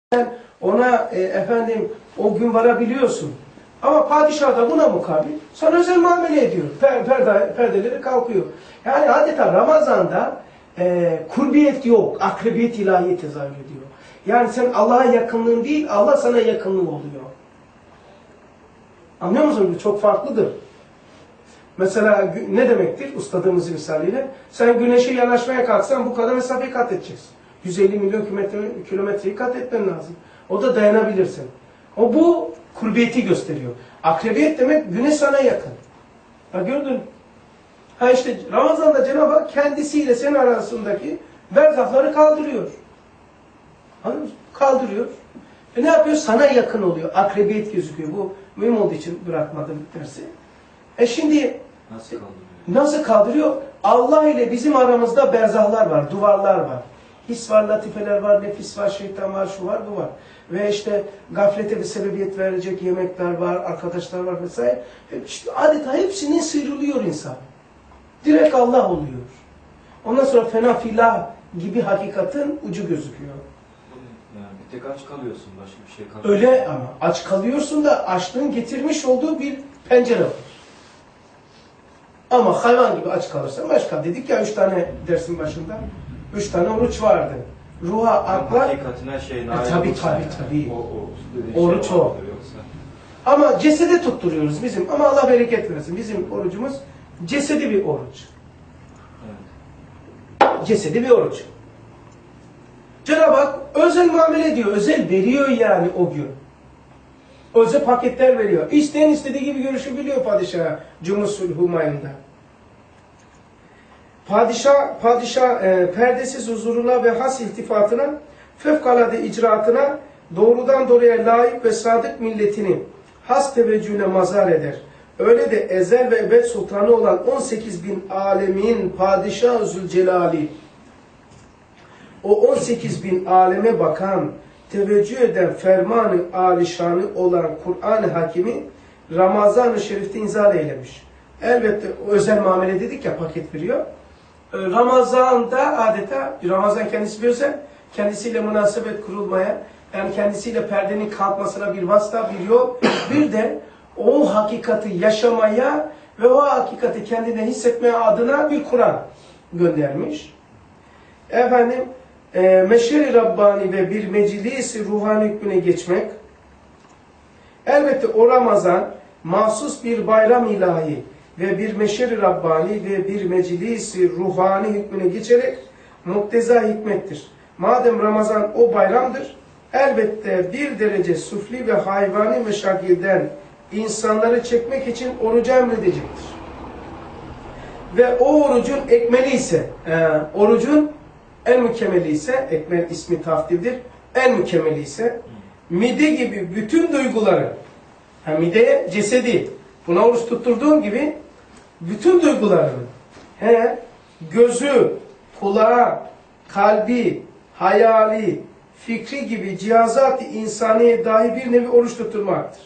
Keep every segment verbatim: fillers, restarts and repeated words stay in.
Sen ona e, efendim o gün varabiliyorsun. Ama padişah da buna mukabil sana özel muamele ediyor. Per, perde, perdeleri kalkıyor. Yani adeta Ramazan'da e, kurbiyet yok. Akribiyet ilahi tezahür ediyor. Yani sen Allah'a yakınlığın değil, Allah sana yakınlığı oluyor. Anlıyor musun? Bu çok farklıdır. Mesela ne demektir? Ustadığımızın misaliyle. Sen güneşe yanaşmaya kalksan bu kadar mesafeyi kat edeceksin. yüz elli milyon kilometre, kilometreyi kat etmen lazım. O da dayanabilirsin. O bu kurbiyeti gösteriyor. Akribiyet demek güneş sana yakın. Ha gördün. Ha işte Ramazan'da Cenab-ı Hak kendisiyle senin arasındaki berzahları kaldırıyor. Anladın mı? Kaldırıyor. E ne yapıyor? Sana yakın oluyor. Akribiyet gözüküyor. Bu mühim olduğu için bırakmadım dersi. E şimdi nasıl kaldırıyor? Nasıl kaldırıyor? Allah ile bizim aramızda berzahlar var, duvarlar var. His var, latifeler var, nefis var, şeytan var, şu var, bu var. Ve işte gaflete bir sebebiyet verecek yemekler var, arkadaşlar var vesaire. İşte adeta hepsinden sıyrılıyor insan. Direkt Allah oluyor. Ondan sonra fena filah gibi hakikatin ucu gözüküyor. Yani bir tek aç kalıyorsun, başka bir şey kalmıyor. Öyle ama aç kalıyorsun da açlığın getirmiş olduğu bir pencere var. Ama hayvan gibi aç kalırsan başka. Dedik ya üç tane dersin başında. Üç tane oruç vardı. Ruha, akla... Hakikatine şey... E, tabii tabii tabii. O, o, oruç şey o. Yoksa... Ama cesede tutturuyoruz bizim. Ama Allah bereket versin. Bizim orucumuz cesedi bir oruç. Evet. Cesedi bir oruç. Cenab-ı Hak özel muamele ediyor. Özel veriyor yani o gün. Özel paketler veriyor. İsteyen istediği gibi görüşebiliyor padişaha. Cumhur Humayun'da. Padişah, padişah e, perdesiz huzuruna ve has iltifatına, fevkalade icraatına, doğrudan doğruya layık ve sadık milletini has teveccühüne mazhar eder. Öyle de ezel ve ebed sultanı olan on sekiz bin alemin padişah-ı Zülcelali, o on sekiz bin aleme bakan, teveccüh eden fermanı alişanı olan Kur'an-ı Hakimi Ramazan-ı Şerif'te inzal eylemiş. Elbette özel muamele dedik ya, paket veriyor. Ramazan'da adeta, Ramazan kendisi bir özel, kendisiyle münasebet kurulmaya, yani kendisiyle perdenin kalkmasına bir vasıta, bir yol, bir de o hakikati yaşamaya ve o hakikati kendine hissetmeye adına bir Kur'an göndermiş. Efendim, e, meşeri Rabbani ve bir meclisi ruhani hükmüne geçmek, elbette o Ramazan mahsus bir bayram ilahi ve bir meşeri Rabbani ve bir meclisi ruhani hükmüne geçerek mukteza hikmettir. Madem Ramazan o bayramdır, elbette bir derece sufli ve hayvani meşagilden insanları çekmek için orucu emredecektir. Ve o orucun ekmeli ise, e, orucun en mükemmeli ise, ekmel ismi taftildir, en mükemmeli ise, mide gibi bütün duyguları, ha, mideye cesedi, buna oruç tutturduğum gibi, bütün duygularını, he, gözü, kulağı, kalbi, hayali, fikri gibi cihazat-ı insaniye dahi bir nevi oruç tutturmaktır.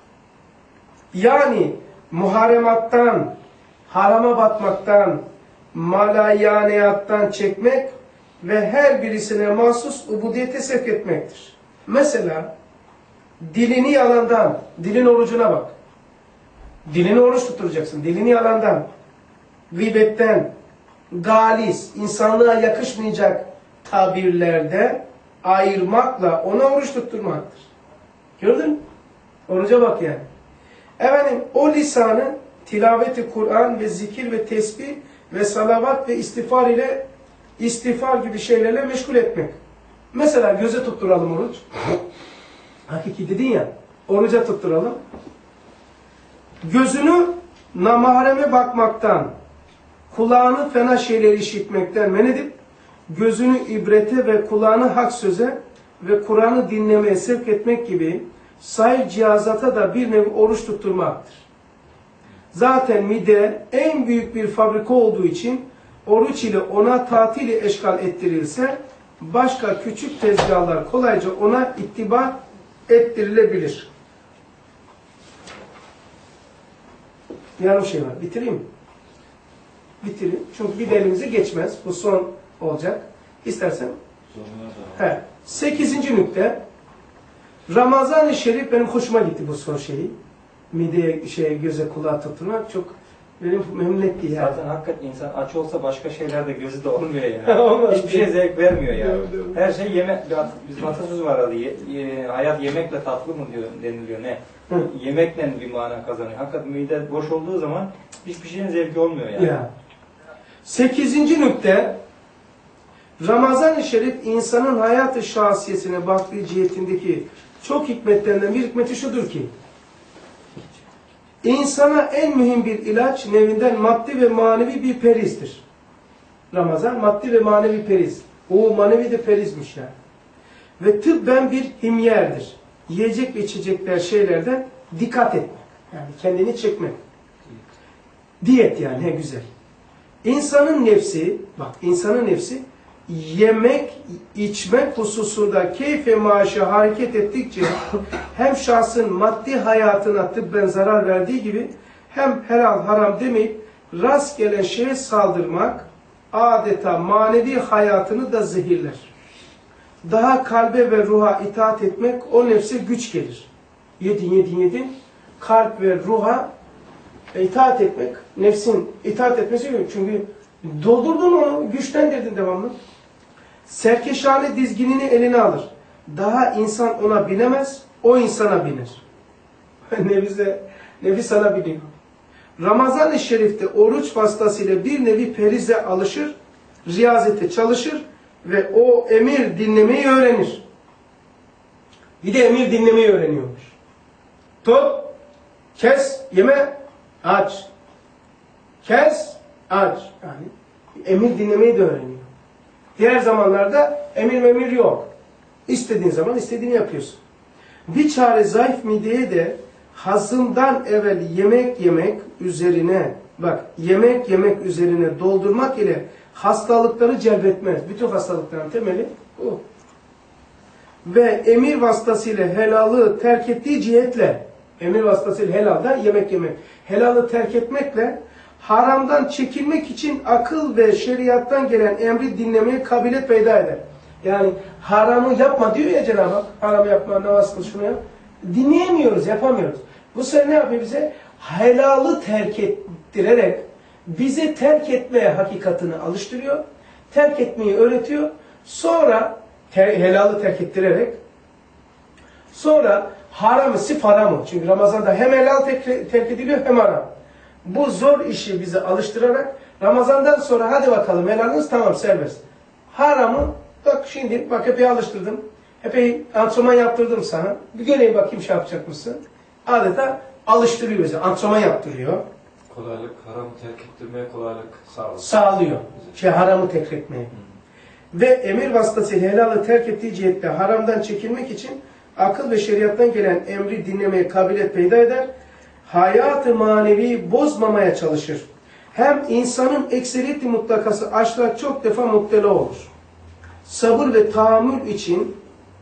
Yani muharemattan, harama batmaktan, malayaniyattan çekmek ve her birisine mahsus ubudiyete sevk etmektir. Mesela dilini yalandan, dilin orucuna bak. Dilini oruç tutturacaksın. Dilini yalandan, gıybetten, galis, insanlığa yakışmayacak tabirlerde ayırmakla ona oruç tutturmaktır. Gördün mü? Oruca bak yani. Efendim, o lisanı tilaveti Kur'an ve zikir ve tesbih ve salavat ve istiğfar ile istiğfar gibi şeylerle meşgul etmek. Mesela göze tutturalım oruç. Hakiki dedin ya, oruca tutturalım. Gözünü namahreme bakmaktan, kulağını fena şeyleri işitmekten men edip, gözünü ibrete ve kulağını hak söze ve Kur'an'ı dinlemeye sevk etmek gibi sahih cihazata da bir nevi oruç tutturmaktır. Zaten mide en büyük bir fabrika olduğu için oruç ile ona tatili eşgal ettirilse, başka küçük tezgahlar kolayca ona ittiba ettirilebilir. Yarım şey var. Bitireyim mi? Bitireyim. Çünkü bir de elimize geçmez. Bu son olacak. İstersen. He. Sekizinci nükte. Ramazan-ı Şerif benim hoşuma gitti bu son şeyi. Mideye, şey, göze, kulağa tutturmak çok benim memnun etti yani. Zaten hakikaten insan aç olsa başka şeylerde gözü de olmuyor yani. Olmaz. Hiçbir şey zevk vermiyor yani. Doğru, doğru. Her şey yemek, bir at- bizim atasözü var adı, ye- ye- hayat yemekle tatlı mı diyor, deniliyor ne? Hı. Yemekle bir mana kazanıyor. Hakikaten mide boş olduğu zaman hiçbir şeyin zevki olmuyor yani. Ya. Sekizinci nükte, Ramazan-ı Şerif insanın hayat-ı şahsiyesine baktığı cihetindeki çok hikmetlerinden bir hikmeti şudur ki, insana en mühim bir ilaç nevinden maddi ve manevi bir perizdir. Ramazan maddi ve manevi periz. O manevi de perizmiş yani. Ve tıbben bir himyerdir. Yiyecek ve içecekler şeylerden dikkat etmek. Yani kendini çekmek. Diyet yani, he güzel. İnsanın nefsi, bak insanın nefsi yemek, içmek hususunda keyif ve maaşa hareket ettikçe hem şahsın maddi hayatına tıbben zarar verdiği gibi hem helal haram demeyip rast gelen şeye saldırmak adeta manevi hayatını da zehirler. Daha kalbe ve ruha itaat etmek o nefse güç gelir. Yedin yedin yedin kalp ve ruha itaat etmek, nefsin itaat etmesi yok. Çünkü doldurdun onu, güçlendirdin devamlı. Serkeşane dizginini eline alır. Daha insan ona binemez, o insana biner. Nefise, nefis sana biniyor. Ramazan-ı Şerif'te oruç vasıtasıyla bir nevi perize alışır, riyazete çalışır ve o emir dinlemeyi öğrenir. Bir de emir dinlemeyi öğreniyormuş. Tut, kes, yeme, aç. Kes, aç. Yani emir dinlemeyi de öğreniyor. Diğer zamanlarda emir memir yok. İstediğin zaman istediğini yapıyorsun. Bir çare zayıf mideye de hazımdan evvel yemek yemek üzerine, bak yemek yemek üzerine doldurmak ile hastalıkları celbetmez. Bütün hastalıkların temeli bu. Ve emir vasıtasıyla helalı terk ettiği cihetle, emir vasıtasıyla helaldan yemek yemek, helalı terk etmekle haramdan çekilmek için akıl ve şeriattan gelen emri dinlemeye kabiliyet peyda eder. Yani haramı yapma diyor ya Cenab-ı Hak, haramı yapma, namaz kıl, şunu yap. Dinleyemiyoruz, yapamıyoruz. Bu sefer ne yapıyor bize? Helalı terk ettirerek bize terk etmeye hakikatini alıştırıyor. Terk etmeyi öğretiyor. Sonra ter, helalı terk ettirerek sonra haramı, sif haramı. Çünkü Ramazan'da hem helal terk, terk ediliyor hem haram. Bu zor işi bize alıştırarak Ramazan'dan sonra hadi bakalım helaliniz tamam serbest. Haramı bak şimdi bak epey alıştırdım. Epey antrenman yaptırdım sana. Bir göreyim bakayım şey yapacak mısın? Adeta alıştırıyor bizi. Antrenman yaptırıyor. Kolaylık, haramı terk ettirmeye kolaylık sağlıyor. Sağlıyor. Şey haramı terk etmeye. Hmm. Ve emir vasıtasıyla helalı terk ettiği cihette haramdan çekilmek için akıl ve şeriattan gelen emri dinlemeye kabiliyet peyda eder. Hayat-ı manevi bozmamaya çalışır. Hem insanın ekseriyeti mutlakası açlığa çok defa muktela olur. Sabır ve tahammül için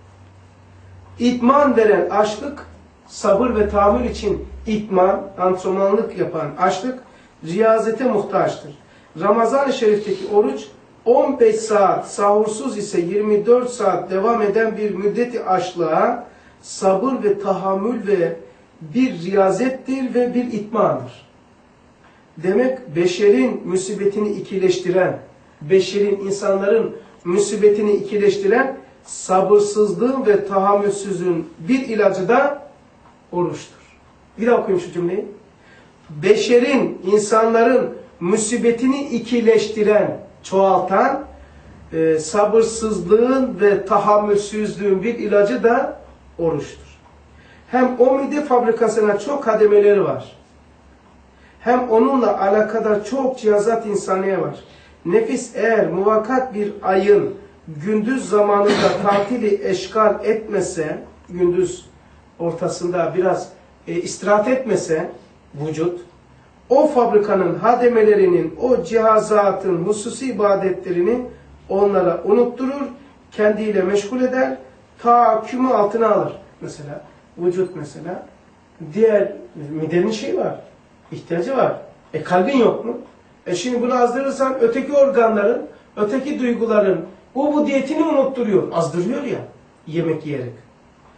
itman veren açlık, sabır ve tahammül için itman, antrenmanlık yapan açlık, riyazete muhtaçtır. Ramazan-ı Şerif'teki oruç on beş saat, sahursuz ise yirmi dört saat devam eden bir müddeti açlığa sabır ve tahammül ve bir riyazettir ve bir itmandır. Demek beşerin musibetini ikileştiren, beşerin, insanların musibetini ikileştiren sabırsızlığın ve tahammülsüzlüğün bir ilacı da oruçtur. Bir daha okuyayım şu cümleyi. Beşerin, insanların musibetini ikileştiren, çoğaltan e, sabırsızlığın ve tahammülsüzlüğün bir ilacı da oruçtur. Hem o mide fabrikasına çok kademeleri var. Hem onunla alakadar çok cihazat insaniye var. Nefis eğer muvakkat bir ayın gündüz zamanında tatili eşgal etmese, gündüz ortasında biraz e, istirahat etmese vücut, o fabrikanın hademelerinin, o cihazatın hususi ibadetlerini onlara unutturur, kendiyle meşgul eder, tahakkümü altına alır. Mesela vücut mesela, diğer midenin şeyi var, ihtiyacı var. E kalbin yok mu? E şimdi bunu azdırırsan öteki organların, öteki duyguların bu bu diyetini unutturuyor, azdırıyor ya yemek yiyerek.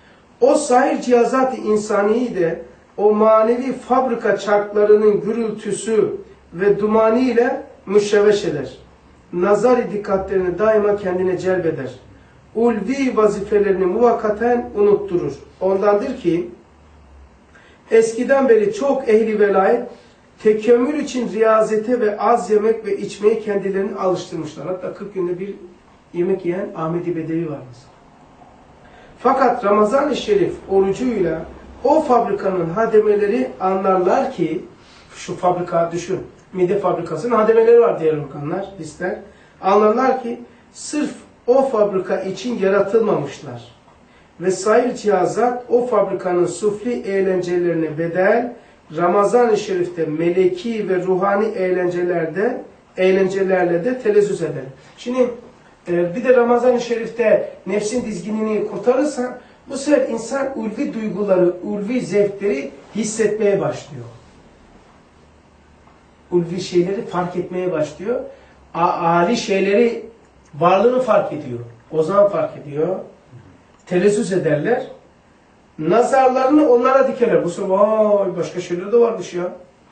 O sahir cihazat-ı insaniyi de o manevi fabrika çarklarının gürültüsü ve dumanı ile müşevveş eder. Nazar-ı dikkatlerini daima kendine celbeder. Ulvi vazifelerini muvakkaten unutturur. Ondandır ki eskiden beri çok ehli velayet tekemmül için riyazete ve az yemek ve içmeyi kendilerini alıştırmışlar. Hatta kırk günde bir yemek yiyen Ahmedi Bedevi var mesela. Fakat Ramazan-ı Şerif orucuyla o fabrikanın hademeleri anlarlar ki, şu fabrika düşün, mide fabrikasının hademeleri var diğer organlar, hisler. Anlarlar ki sırf o fabrika için yaratılmamışlar. Ve sahil cihazat o fabrikanın sufli eğlencelerine bedel, Ramazan-ı Şerif'te meleki ve ruhani eğlencelerde, eğlencelerle de telezzüz eder. Şimdi bir de Ramazan-ı Şerif'te nefsin dizginini kurtarırsan, bu sefer insan ulvi duyguları, ulvi zevkleri hissetmeye başlıyor. Ulvi şeyleri fark etmeye başlıyor. Ali şeyleri, varlığını fark ediyor. O zaman fark ediyor. Telezzüz ederler. Nazarlarını onlara dikerler. Bu sefer vay başka şeyler de varmış ya.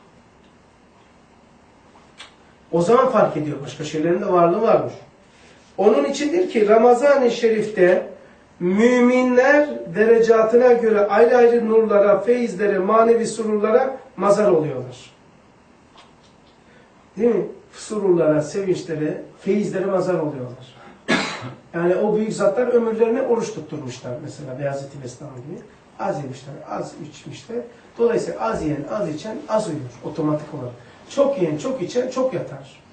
O zaman fark ediyor. Başka şeylerin de varlığı varmış. Onun içindir ki Ramazan-ı Şerif'te müminler derecatına göre ayrı ayrı nurlara, feyizlere, manevi sururlara mazhar oluyorlar. Değil mi? Sururlara, sevinçlere, feyizlere mazhar oluyorlar. Yani o büyük zatlar ömürlerini oruç tutturmuşlar. Mesela Beyazıt-ı Bestami gibi. Az yemişler, az içmişler. Dolayısıyla az yiyen, az içen, az uyur otomatik olarak. Çok yiyen, çok içen, çok yatar.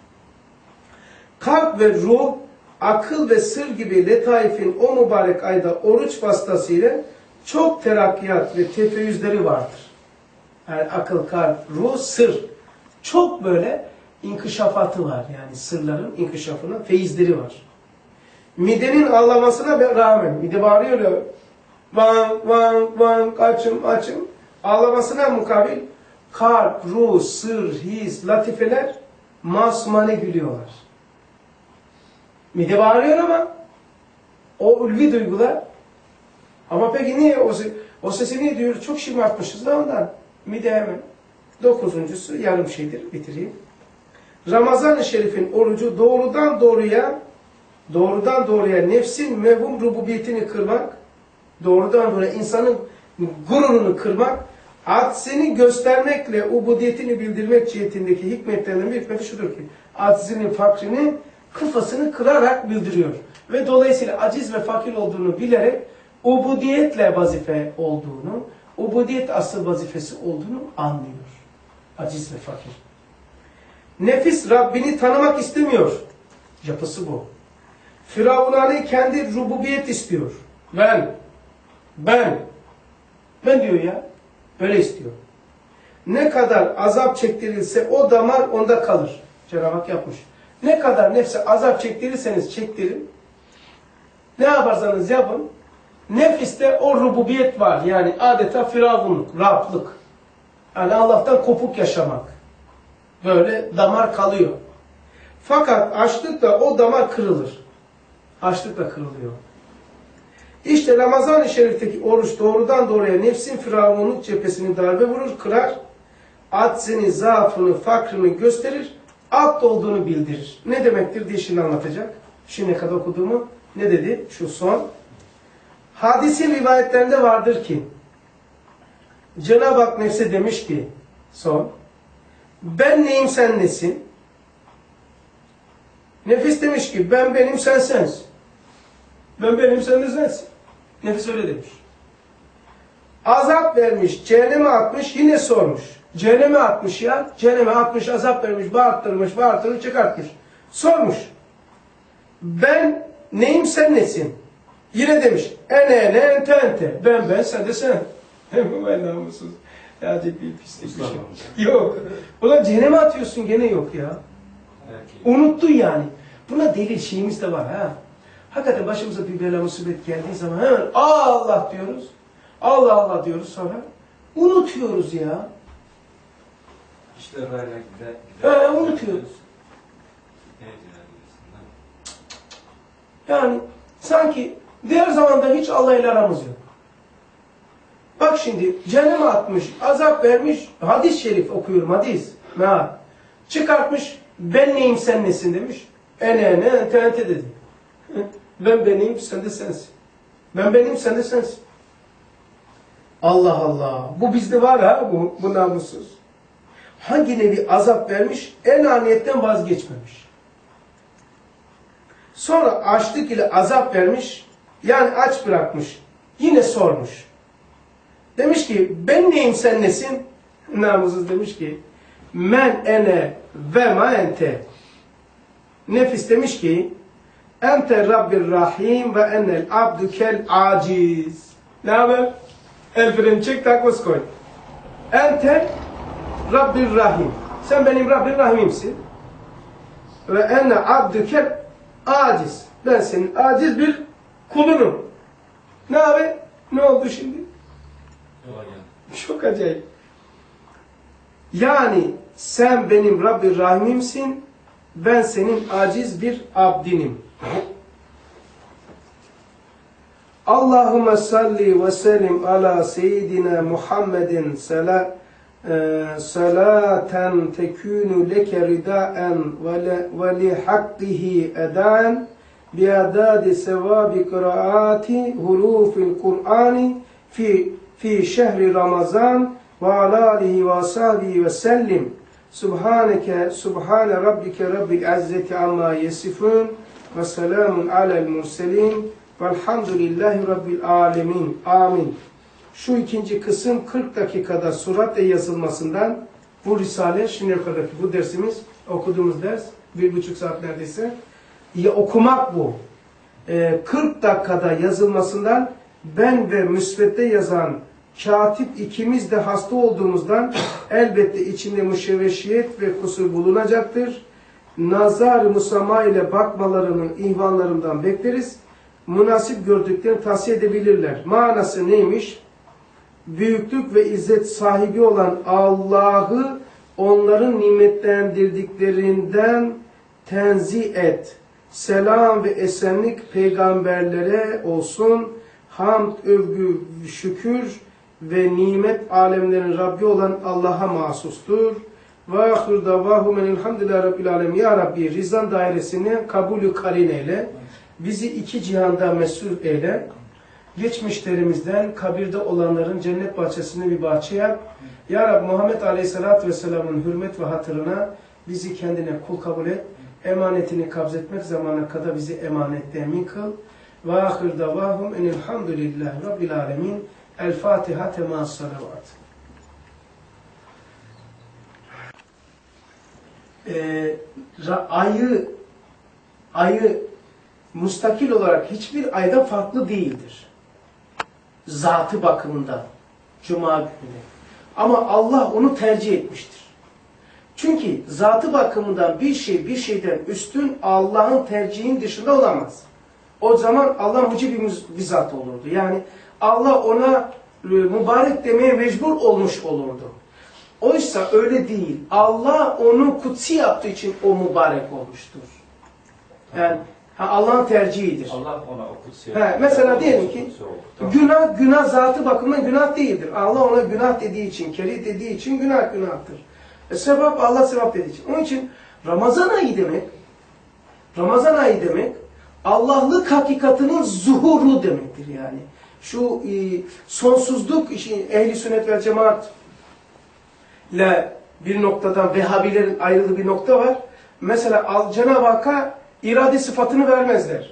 Kalp ve ruh, akıl ve sır gibi letaifin o mübarek ayda oruç vasıtasıyla çok terakkiyat ve tefeyyüzleri vardır. Yani akıl, kalp, ruh, sır. Çok böyle inkişafatı var. Yani sırların inkişafına feyizleri var. Midenin ağlamasına rağmen, mide bağırıyor ya, van, van, van, açım, açım, ağlamasına mukabil kalp, ruh, sır, his, latifeler masumane gülüyorlar. Mide bağırıyor ama o ulvi duygular, ama peki niye o, o sesi niye diyor? Çok şımartmışız da ondan. Mide hemen. Dokuzuncusu yarım şeydir, bitireyim. Ramazan-ı Şerif'in orucu doğrudan doğruya doğrudan doğruya nefsin mevhum rububiyetini kırmak, doğrudan doğruya insanın gururunu kırmak, aczini göstermekle ubudiyetini bildirmek cihetindeki hikmetlerinden bir hikmeti şudur ki, aczini, fakrini, kafasını kırarak bildiriyor. Ve dolayısıyla aciz ve fakir olduğunu bilerek ubudiyetle vazife olduğunu, ubudiyet asıl vazifesi olduğunu anlıyor. Aciz ve fakir. Nefis Rabbini tanımak istemiyor. Yapısı bu. Firavunani kendi rububiyet istiyor. Ben, ben, ben diyor ya, böyle istiyor. Ne kadar azap çektirilse o damar onda kalır. Cenab-ı Hak yapmış. Ne kadar nefse azap çektirirseniz çektirin, ne yaparsanız yapın, nefiste o rububiyet var. Yani adeta firavunluk, Rablık. Yani Allah'tan kopuk yaşamak. Böyle damar kalıyor. Fakat açlıkla o damar kırılır. Açlıkla kırılıyor. İşte Ramazan-ı Şerif'teki oruç doğrudan doğruya nefsin firavunluk cephesini darbe vurur, kırar. Aczini, zaafını, fakrını gösterir. Abd olduğunu bildirir. Ne demektir diye şimdi anlatacak. Şimdiye kadar okuduğumu ne dedi? Şu son. Hadisin rivayetlerinde vardır ki Cenab-ı Hak nefse demiş ki son, ben neyim sen nesin? Nefis demiş ki ben benim sen sensin. Ben benim sen de sensin. Nefis öyle demiş. Azap vermiş, cehenneme atmış, yine sormuş. Cehenneme atmış ya, cehenneme atmış, azap vermiş, bağırttırmış, bağırttırmış, çıkartmış. Sormuş. Ben neyim sen nesin? Yine demiş. Ene ene ente ente. Ben ben sen de sen. Ben namussuz. Ya ciddi pislik bir şey. Yok. Ulan cehenneme atıyorsun gene yok ya. Unuttun yani. Buna delil şeyimiz de var ha. Hakikaten başımıza bir bela musibet geldiği zaman hemen Allah diyoruz. Allah Allah diyoruz sonra. Unutuyoruz ya. İşte böyle gider. He, unutuyoruz. Yani sanki diğer zamanda hiç Allah ile aramız yok. Bak şimdi cehenneme atmış, azap vermiş, hadis-i şerif okuyorum, hadis. Ha. Çıkartmış, ben neyim sen nesin demiş. Ene ene ente ente dedi. Ben beneyim, sen de sensin. Ben beneyim, sen de sensin. Allah Allah. Bu bizde var ha, bu, bu namussuz. Hangi nevi azap vermiş, enaniyetten vazgeçmemiş. Sonra açlık ile azap vermiş, yani aç bırakmış. Yine sormuş. Demiş ki, ben neyim sen nesin? Namussuz demiş ki, men ene ve ma ente. Nefis demiş ki, ente Rabbir Rahim ve enel abdukel aciz. Ne haber? El freni çek, takos koy. Ente Rabbir Rahim. Sen benim Rabbir Rahim'imsin. Ve enne abdukel aciz. Ben senin aciz bir kulunum. Ne haber? Ne oldu şimdi? Çok acayip. Yani sen benim Rabbir Rahim'imsin. Ben senin aciz bir abdinim. Allahümme salli ve sellim ala seyyidina Muhammedin salaten tekûnü leke ridaen ve li hakkihi edaen biadadi sevabi kıraati hurufil Kur'ani fi fi şehri Ramazan ve ala alihi ve sahbihi ve sellim. Subhaneke, Subhane Rabbike Rabbil İzzeti amma yesifun ve selamun alel murselin velhamdülillahi Rabbil alemin. Amin. Şu ikinci kısım kırk dakikada suratle yazılmasından bu risale, şimdiye kadarki bu dersimiz, okuduğumuz ders, bir buçuk saat neredeyse. Ya okumak bu. Ee, kırk dakikada yazılmasından ben ve müsvedde yazan katip ikimiz de hasta olduğumuzdan elbette içinde müşevveşiyet ve kusur bulunacaktır. Nazar-ı musama ile bakmalarını ihvanlarından bekleriz. Münasip gördüklerini tavsiye edebilirler. Manası neymiş? Büyüklük ve izzet sahibi olan Allah'ı onların nimetlendirdiklerinden tenzih et. Selam ve esenlik peygamberlere olsun. Hamd, övgü, şükür ve nimet alemlerin Rabbi olan Allah'a mahsustur. Ve ahir davahum elhamdülillahi Rabbil alemin. Ya Rabbi rizan dairesini kabulü karin eyle. Bizi iki cihanda mesul eyle. Geçmişlerimizden kabirde olanların cennet bahçesini bir bahçe yap. Ya Rabbi Muhammed Aleyhisselatü Vesselam'ın hürmet ve hatırına bizi kendine kul kabul et. Emanetini kabzetmek zamanına kadar bizi emanette emin kıl. Ve ahir davahum enelhamdülillahi Rabbil alemin. El Fatiha temas salavat. Ee, ayı ayı müstakil olarak hiçbir ayda farklı değildir. Zatı bakımından. Cuma günü. Ama Allah onu tercih etmiştir. Çünkü zatı bakımından bir şey bir şeyden üstün Allah'ın tercihin dışında olamaz. O zaman Allah mucibi bir zat olurdu. Yani Allah ona mübarek demeye mecbur olmuş olurdu. Oysa öyle değil. Allah onu kutsi yaptığı için o mübarek olmuştur. Yani Allah'ın tercihidir. Allah ona o kutsi He, mesela diyelim ki tamam. günah günah zatı bakımından günah değildir. Allah ona günah dediği için, kerih dediği için günah günahtır. E, sevap Allah sevap dediği için. Onun için Ramazan ayı demek Ramazan ayı demek Allah'lık hakikatinin zuhuru demektir yani. Şu e, sonsuzluk işi ehli sünnet ve cemaat ile bir noktadan Vehhabilerin ayrıldığı bir nokta var. Mesela Cenab-ı Hakk'a irade sıfatını vermezler.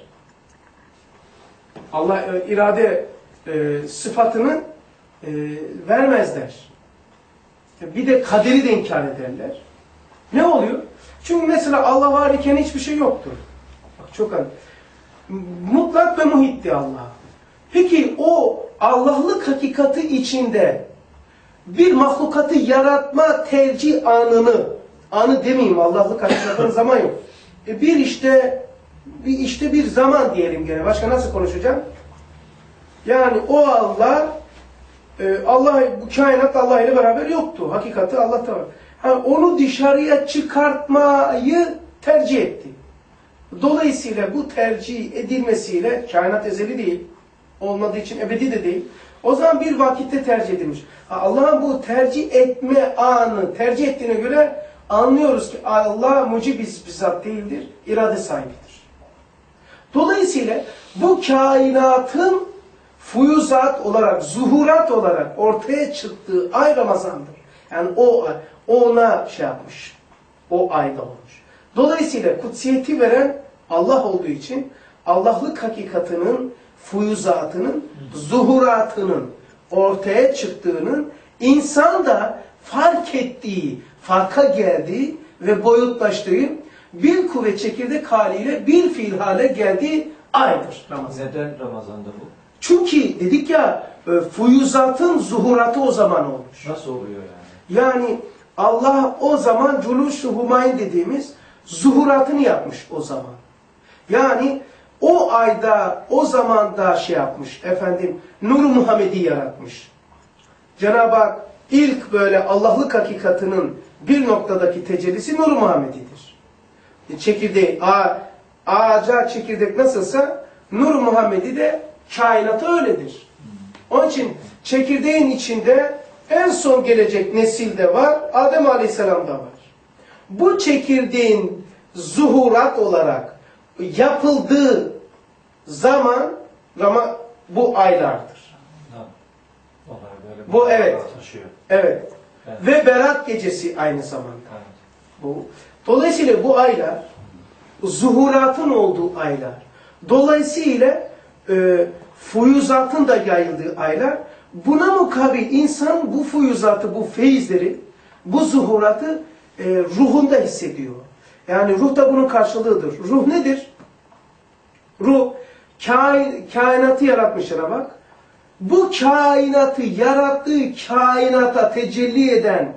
Allah e, irade e, sıfatını e, vermezler. Bir de kaderi de inkar ederler. Ne oluyor? Çünkü mesela Allah var iken hiçbir şey yoktur. Bak çok önemli. Mutlak ve muhitti Allah. Peki o Allah'lık hakikati içinde bir mahlukatı yaratma tercih anını, anı demeyeyim Allah'lık hakikatinin zaman yok. E bir işte bir işte bir zaman diyelim gene. Başka nasıl konuşacağım? Yani o Allah e, Allah bu kainat Allah ile beraber yoktu. Hakikati Allah'ta var. Ha, onu dışarıya çıkartmayı tercih etti. Dolayısıyla bu tercih edilmesiyle kainat ezeli değil. olmadığı için ebedi de değil. O zaman bir vakitte tercih edilmiş. Allah'ın bu tercih etme anı tercih ettiğine göre anlıyoruz ki Allah mucib bir zat değildir, irade sahibidir. Dolayısıyla bu kainatın fuyuzat olarak, zuhurat olarak ortaya çıktığı ay Ramazan'dır. Yani o ona şey yapmış, o ayda olmuş. Dolayısıyla kutsiyeti veren Allah olduğu için Allah'lık hakikatinin, fuyuzatının, zuhuratının ortaya çıktığının insan da fark ettiği, farka geldiği ve boyutlaştığı bir kuvvet çekirdek haliyle bir fiil hale geldiği aydır Ramazan. Neden Ramazan'da bu? Çünkü dedik ya fuyuzatın zuhuratı o zaman olmuş. Nasıl oluyor yani? Yani Allah o zaman culuş-u humayn dediğimiz zuhuratını yapmış o zaman. Yani o ayda, o zamanda şey yapmış, efendim, Nur-u Muhammed'i yaratmış. Cenab-ı Hak ilk böyle Allah'lık hakikatinin bir noktadaki tecellisi Nur-u Muhammed'idir. Çekirdeği, ağaca çekirdek nasılsa Nur-u Muhammed'i de kainatı öyledir. Onun için çekirdeğin içinde en son gelecek nesilde var, Adem Aleyhisselam'da var. Bu çekirdeğin zuhurat olarak yapıldığı zaman ama bu aylardır. Böyle bu evet. Taşıyor. Evet. Evet. Ve Berat gecesi aynı zamanda. Evet. Bu. Dolayısıyla bu aylar zuhuratın olduğu aylar. Dolayısıyla e, fuyuzatın da yayıldığı aylar. Buna mukabil insan bu fuyuzatı, bu feyizleri, bu zuhuratı e, ruhunda hissediyor. Yani ruh da bunun karşılığıdır. Ruh nedir? Ruh, kain, kainatı yaratmışlara bak. Bu kainatı yarattığı kainata tecelli eden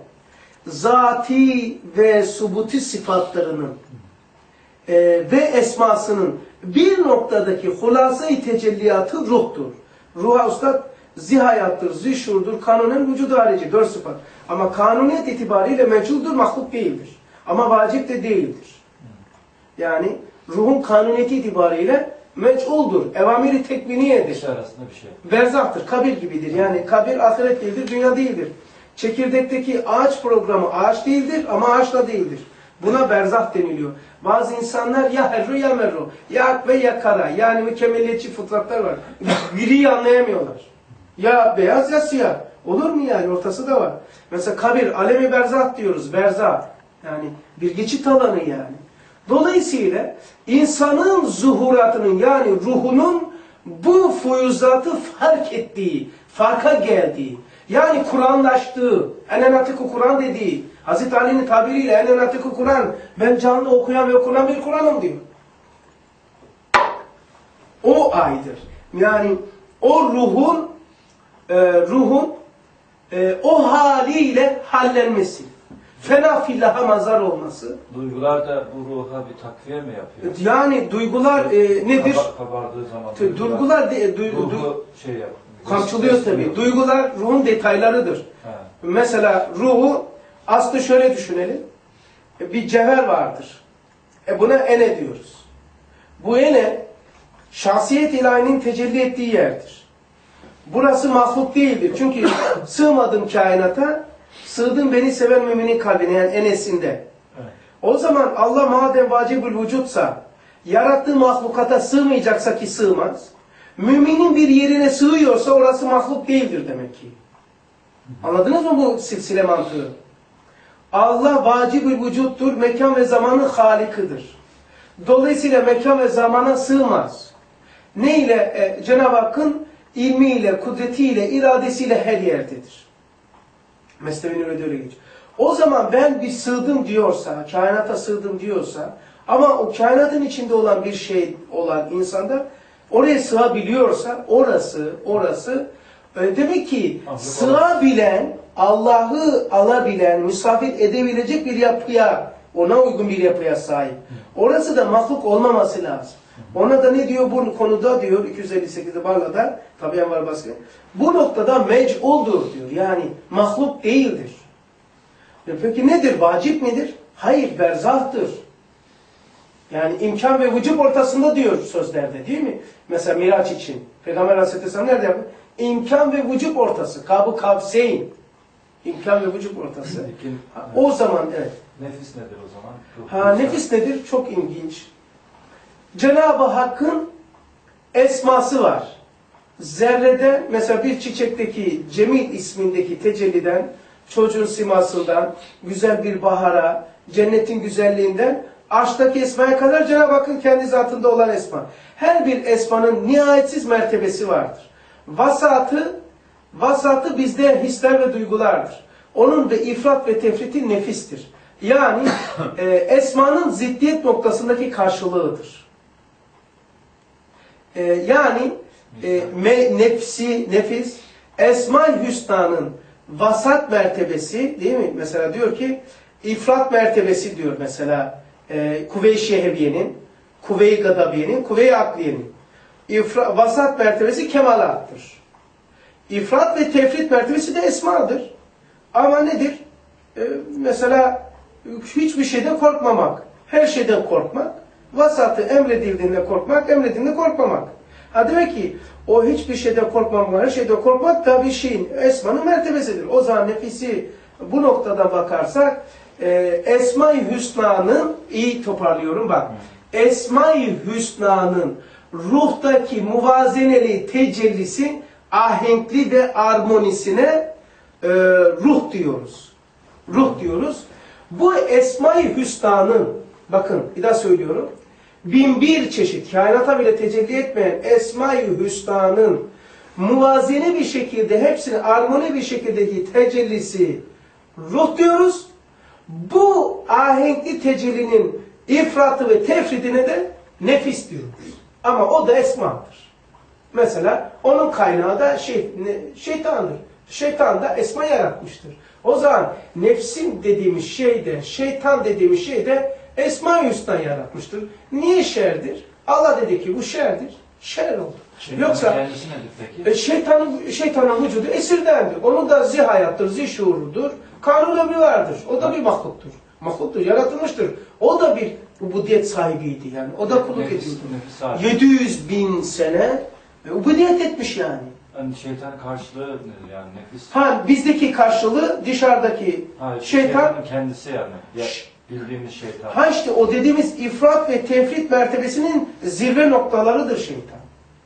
zati ve subuti sıfatlarının e, ve esmasının bir noktadaki hulasa-i tecelliyatı ruhtur. Ruha ustad zihayattır, zişurdur, kanunen vücudu harici, dört sıfat. Ama kanuniyet itibariyle mevcuttur, mahluk değildir. Ama vacip de değildir. Yani ruhun kanuniyeti itibariyle mec'uldur. Evamiri tekviniyedir. İkisi arasında bir şey. Berzahtır, kabir gibidir. Yani kabir ahiret değildir, dünya değildir. Çekirdekteki ağaç programı ağaç değildir ama ağaç da değildir. Buna berzah deniliyor. Bazı insanlar ya herru ya merru, ya ak ve ya kara. Yani mükemmeliyetçi fıtratlar var. Griyi anlayamıyorlar. Ya beyaz ya siyah. Olur mu yani? Ortası da var. Mesela kabir, alemi berzah diyoruz. Berzah. Yani bir geçit alanı yani. Dolayısıyla insanın zuhuratının yani ruhunun bu fuyuzatı fark ettiği, farka geldiği, yani Kur'anlaştığı, enenatik-i Kur'an dediği, Hazreti Ali'nin tabiriyle enenatik-i Kur'an, ben canlı okuyan ve okunan bir Kur'an'ım diyor. O aydır. Yani o ruhun, e, ruhun e, o haliyle hallenmesi. Fena fillaha mazar olması. Duygular da bu ruha bir takviye mi yapıyor? Yani duygular e, nedir? Kabar, kabardığı zaman. Duygular, duygular de, du, ruhu du, şey yap. kamçılıyor tabii. Duygular ruhun detaylarıdır. He. Mesela ruhu aslı şöyle düşünelim. Bir cevher vardır. E buna ene diyoruz. Bu ene şahsiyet ilahinin tecelli ettiği yerdir. Burası mahluk değildir. Çünkü sığmadım kainata, sığdım beni seven müminin kalbine yani enesinde. Evet. O zaman Allah madem vacibül vücutsa, yarattığı mahlukata sığmayacaksa ki sığmaz, müminin bir yerine sığıyorsa orası mahluk değildir demek ki. Anladınız mı bu silsile mantığı? Allah vacibül vücuttur, mekan ve zamanın halikıdır. Dolayısıyla mekan ve zamana sığmaz. Ne ile? E, Cenab-ı Hakk'ın ilmiyle, kudretiyle, iradesiyle her yerdedir. Mesnevi'nin öyle öyle geçiyor. O zaman ben bir sığdım diyorsa, kainata sığdım diyorsa, ama o kainatın içinde olan bir şey olan insanda oraya sığabiliyorsa, orası, orası, e, demek ki sığabilen, Allah'ı alabilen, misafir edebilecek bir yapıya, ona uygun bir yapıya sahip. Orası da mahluk olmaması lazım. Ona da ne diyor bu konuda diyor iki yüz elli sekizde Barla'da, tabiyen var baskı. Bu noktada mec'uldur diyor. Yani mahluk değildir. E peki nedir? Vacip midir? Hayır, berzahtır. Yani imkan ve vücub ortasında diyor sözlerde değil mi? Mesela Miraç için. Peygamber Aleyhisselam nerede yapıyor? İmkan ve vücub ortası. Kabı kavseyn. İmkan ve vücub ortası. Peki, O zaman evet. nefis nedir o zaman? Ruh Ha insan. nefis nedir? Çok ilginç. Cenab-ı Hakk'ın esması var. Zerrede mesela bir çiçekteki Cemil ismindeki tecelliden, çocuğun simasından, güzel bir bahara, cennetin güzelliğinden, arştaki esmaya kadar Cenab-ı Hakk'ın kendi zatında olan esma. Her bir esmanın nihayetsiz mertebesi vardır. Vasatı, vasatı bizde hisler ve duygulardır. Onun da ifrat ve tefriti nefistir. Yani e, esmanın ziddiyet noktasındaki karşılığıdır. E, yani e, me, nefsi, nefis, Esma-i Hüsna'nın vasat mertebesi değil mi? Mesela diyor ki ifrat mertebesi diyor mesela e, Kuvve-i Şehviye'nin, Kuvve-i Gadabiye'nin, Kuvve-i Akliye'nin. İfra, vasat mertebesi kemalattır. İfrat ve tefrit mertebesi de esmadır. Ama nedir? Ee, mesela hiçbir şeyden korkmamak, her şeyden korkmak, vasatı emredildiğinde korkmak, emredildiğinde korkmamak. Ha demek ki o hiçbir şeyden korkmamak, her şeyden korkmak da bir şeyin, esmanın mertebesidir. O zaman nefisi bu noktadan bakarsak, e, Esma-i Hüsna'nın, iyi toparlıyorum bak, Esma-i Hüsna'nın ruhtaki muvazeneli tecellisi, ahenkli ve armonisine e, ruh diyoruz. Ruh diyoruz. Bu Esma-i Hüsna'nın, bakın bir daha söylüyorum, bin bir çeşit, kainata bile tecelli etmeyen Esma-i Hüsna'nın muvazene bir şekilde, hepsini armoni bir şekildeki tecellisi ruh diyoruz. Bu ahenkli tecellinin ifratı ve tefridine de nefis diyoruz. Ama o da esmadır. Mesela onun kaynağı da şey, şeytandır. Şeytan da esma yaratmıştır. O zaman nefsin dediğimiz şey de, şeytan dediğimiz şey de Esma-i Hüsna yaratmıştır. Niye şerdir? Allah dedi ki bu şerdir. Şer oldu. Şeytanın Yoksa kendisi nedir peki? e, şeytanın, şeytanın vücudu esirdendir. Onun da zihayattır, zişurudur. Kanun ömrü vardır. O da bir mahluktur. Mahluktur, yaratılmıştır. O da bir ubudiyet sahibiydi yani. O da kulluk Nefis- ediyordu. nefis sahibi. yedi yüz bin sene e, ubudiyet etmiş yani. Yani şeytan karşılığı nedir yani nefis? Ha bizdeki karşılığı dışarıdaki Ha, şeytan. şeytanın kendisi yani. Ya, bildiğimiz şeytan. Ha işte o dediğimiz ifrat ve tefrit mertebesinin zirve noktalarıdır şeytan.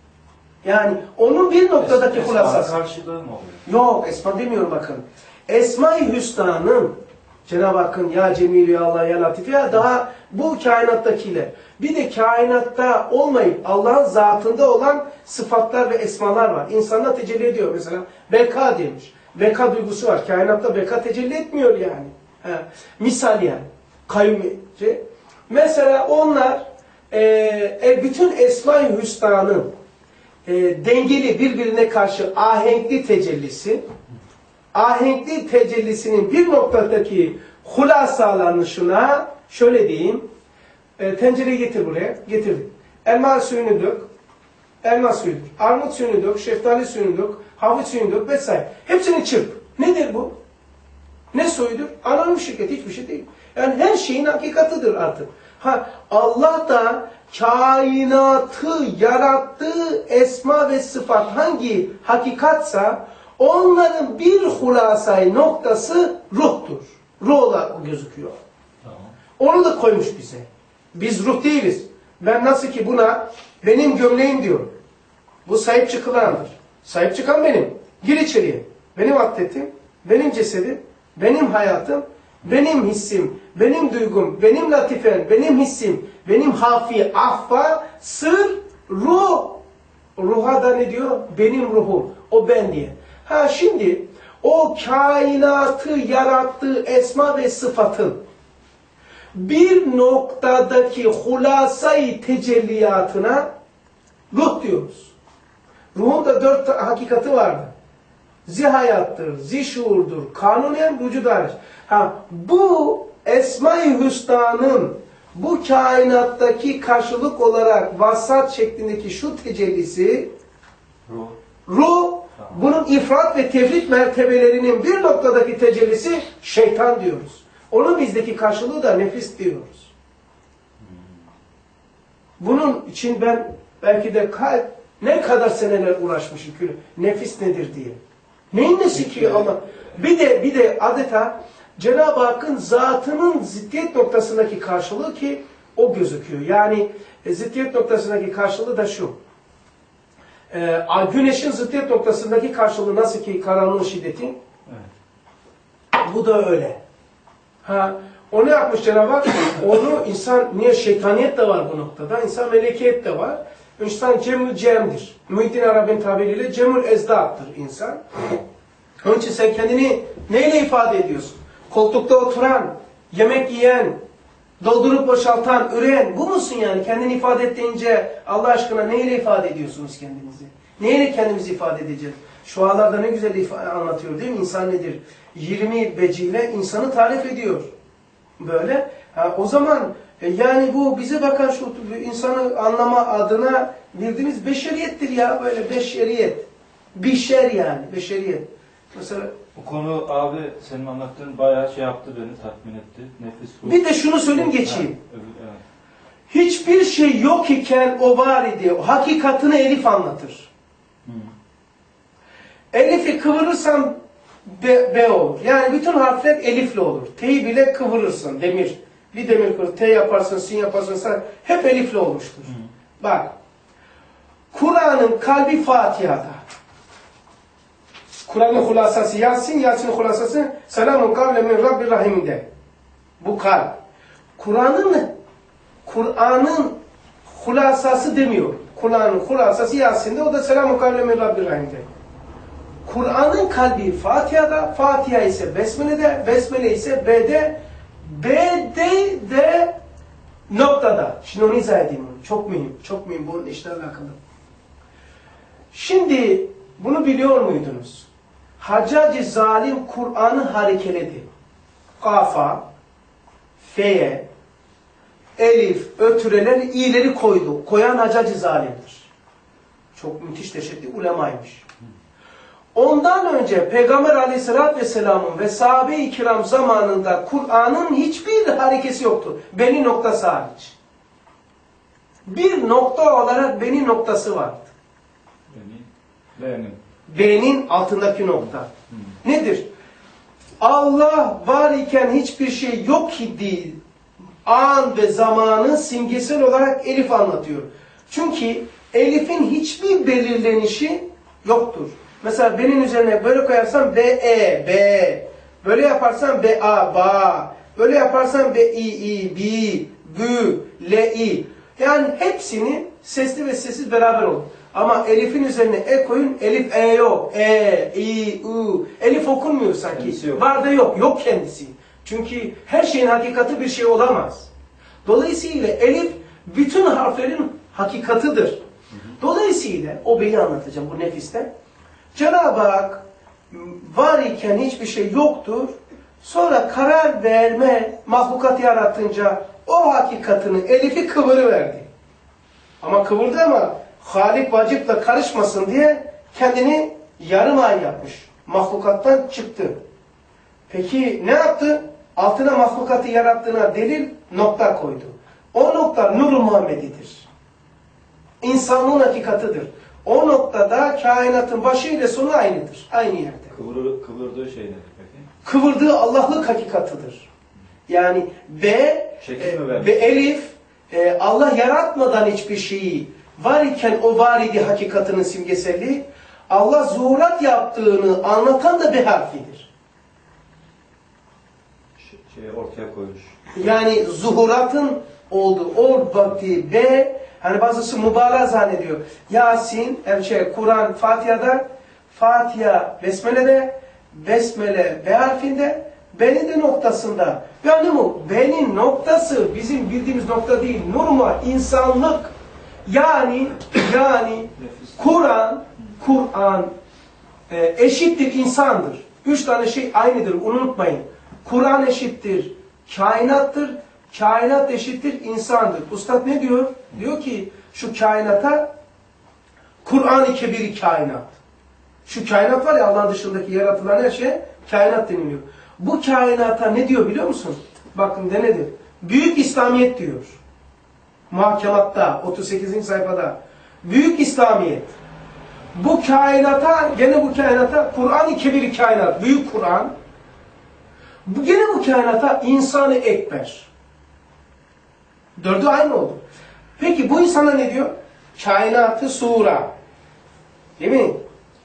Yani onun bir noktadaki Es- hulasası. Esma'nın karşılığı mı oluyor? Yok, esma demiyorum bakın. Esma-i Hüsna'nın Cenab-ı Hakk'ın ya Cemil ya Allah ya Latif ya daha bu kainattakiler. Bir de kainatta olmayıp Allah'ın zatında olan sıfatlar ve esmalar var. İnsanlar tecelli ediyor mesela. Beka demiş. Beka duygusu var. Kainatta beka tecelli etmiyor yani. Ha. Misal yani. Kayyumce. Mesela onlar e, e, bütün Esma-i Hüsna'nın e, dengeli birbirine karşı ahenkli tecellisi, ahenkli tecellisinin bir noktadaki hulasalanışına şöyle diyeyim, e, tencereyi getir buraya, getirdik. Elma suyunu dök, elma suyudur. Armut suyunu dök, şeftali suyunu dök, havuç suyunu dök vesaire. Hepsini çırp. Nedir bu? Ne suyudur? Anonim şirket, hiçbir şey değil. Yani her şeyin hakikatıdır artık. Ha, Allah da kainatı yarattığı esma ve sıfat hangi hakikatsa onların bir hulasay noktası ruhtur. Ruh olarak gözüküyor. Tamam. Onu da koymuş bize. Biz ruh değiliz. Ben nasıl ki buna benim gömleğim diyorum. Bu sahip çıkılandır. Sahip çıkan benim. Gir içeriye. Benim atletim, benim cesedim, benim hayatım, benim hissim, benim duygum, benim latifem, benim hissim, benim hafi, ahfa, sır, ruh. Ruha da ne diyor? Benim ruhum. O ben diye. Ha şimdi o kainatı yarattığı esma ve sıfatın bir noktadaki hulasayı tecelliyatına ruh diyoruz. Ruhun da dört hakikati vardır. Zihayattır, zişuurdur, kanunen vücudardır. Ha, bu Esma-i Hüsna'nın bu kainattaki karşılık olarak vasat şeklindeki şu tecellisi Ruh. ruh, bunun ifrat ve tefrit mertebelerinin bir noktadaki tecellisi şeytan diyoruz. Onun bizdeki karşılığı da nefis diyoruz. Bunun için ben belki de ka ne kadar seneler uğraşmışım ki nefis nedir diye. Neyin nesi ki ama bir de bir de adeta Cenab-ı Hakk'ın zatının ziddiyet noktasındaki karşılığı ki o gözüküyor. Yani e, ziddiyet noktasındaki karşılığı da şu. E, güneşin ziddiyet noktasındaki karşılığı nasıl ki karanlığın şiddeti? Evet. Bu da öyle. Ha, o ne yapmış Cenab-ı Hak? Onu insan, niye şeytaniyet de var bu noktada, insan melekiyet de var. İnsan cemül cemdir. Muhyiddin Arabi'nin tabiriyle cemül ezdattır insan. Onun için sen kendini neyle ifade ediyorsun? Koltukta oturan, yemek yiyen, doldurup boşaltan, üreyen, bu musun yani? Kendini ifade ettiğince Allah aşkına neyle ifade ediyorsunuz kendinizi? Neyle kendimizi ifade edeceğiz? Şu ağlarda ne güzel anlatıyor değil mi? İnsan nedir? yirmi beciyle insanı tarif ediyor. Böyle. Ha, o zaman e, yani bu bize bakan şu insanı anlama adına bildiğimiz beşeriyettir ya. Böyle beşeriyet. Bişer yani. Beşeriyet. Mesela Bu konu abi senin anlattığın bayağı şey yaptı beni, tatmin etti. Nefis ruh. bir de şunu söyleyeyim geçeyim. Ha, evet. Hiçbir şey yok iken o var idi. O hakikatını Elif anlatır. Hı. Elif'i kıvırırsam B, B olur. Yani bütün harfler elifle olur. T'yi bile kıvırırsın. Demir. Bir demir kıvır. T yaparsın, sin yaparsın. Sen, hep elifle olmuştur. Hı. Bak. Kur'an'ın kalbi Fatiha'da. Kur'an'ın hulasası Yasin, Yasin'in hulasası Selamun kavle min Rabbir Rahim'de. Bu kalp. Kur'an'ın Kur'an'ın hulasası demiyor. Kur'an'ın hulasası Yasin'de, o da Selamun kavle min Rabbir Rahim'de. Kur'an'ın kalbi Fatiha'da, Fatiha ise Besmele'de, Besmele ise B'de, B'de de noktada. Şimdi onu izah edeyim onu. Çok mühim, çok mühim bunun işle alakalı. Şimdi bunu biliyor muydunuz? Haccac-ı Zalim Kur'an'ı harekeledi. Kafa, F'ye, Elif, ötüreler, i'leri koydu. Koyan Haccac-ı Zalim'dir. Çok müthiş deşetli ulemaymış. Ondan önce Peygamber Aleyhisselatü Vesselam'ın ve sahabe-i kiram zamanında Kur'an'ın hiçbir harekesi yoktu. Beni noktası hariç. Bir nokta olarak beni noktası vardı. Beni, benim. B'nin altındaki nokta. Hı. Nedir? Allah var iken hiçbir şey yok idi. An ve zamanı simgesel olarak Elif anlatıyor. Çünkü Elif'in hiçbir belirlenişi yoktur. Mesela benim üzerine böyle koyarsam B, E, B. Böyle yaparsam B, A, Ba. Böyle yaparsam B, I, I, B, Bü, L, I. Yani hepsini sesli ve sessiz beraber olur. Ama Elif'in üzerine E koyun, Elif, E yok. E, I, U. Elif okunmuyor sanki. Yok. Var da yok. Yok kendisi. Çünkü her şeyin hakikati bir şey olamaz. Dolayısıyla Elif bütün harflerin hakikatıdır. Dolayısıyla o beyi anlatacağım bu nefiste. Cenab-ı Hak var iken hiçbir şey yoktur. Sonra karar verme, mahlukat yaratınca o hakikatini Elif'i kıvırıverdi. Ama kıvırdı ama Halik vacipla karışmasın diye kendini yarım ay yapmış. Mahlukattan çıktı. Peki ne yaptı? Altına mahlukatı yarattığına delil nokta koydu. O nokta Nur-u Muhammedi'dir. İnsanlığın hakikatıdır. O noktada kainatın başı ile sonu aynıdır. Aynı yerde. Kıvır, kıvırdığı şey nedir peki? Kıvırdığı Allah'lık hakikatıdır. Yani B, e, ve Elif e, Allah yaratmadan hiçbir şeyi var iken o var idi hakikatının simgeselliği. Allah zuhurat yaptığını anlatan da bir harfidir. Şey, şey ortaya koymuş. Yani zuhuratın olduğu o vakti B, hani bazısı mübalağa zannediyor. Yasin, şey, Kur'an, Fatiha'da, Fatiha, Besmele'de, Besmele B harfinde, B'nin de noktasında. Yani bu B'nin noktası bizim bildiğimiz nokta değil. Normal insanlık. Yani yani Kur'an, Kur'an e, eşittir insandır. Üç tane şey aynıdır. Unutmayın. Kur'an eşittir kainattır. Kainat eşittir insandır. Ustad ne diyor? Diyor ki şu kainata Kur'an-ı Kebir kainat. Şu kainat var ya, Allah'ın dışındaki yaratılan her şey kainat deniliyor. Bu kainata ne diyor biliyor musun? Bakın de nedir? Büyük İslamiyet diyor. Muhakematta otuz sekizinci sayfada. Büyük İslamiyet. Bu kainata, gene bu kainata, Kur'an-ı Kebir kainat, büyük Kur'an. Bu gene bu kainata insanı ekber. Dördü aynı oldu. Peki bu insana ne diyor? Kainatı sura. Değil mi?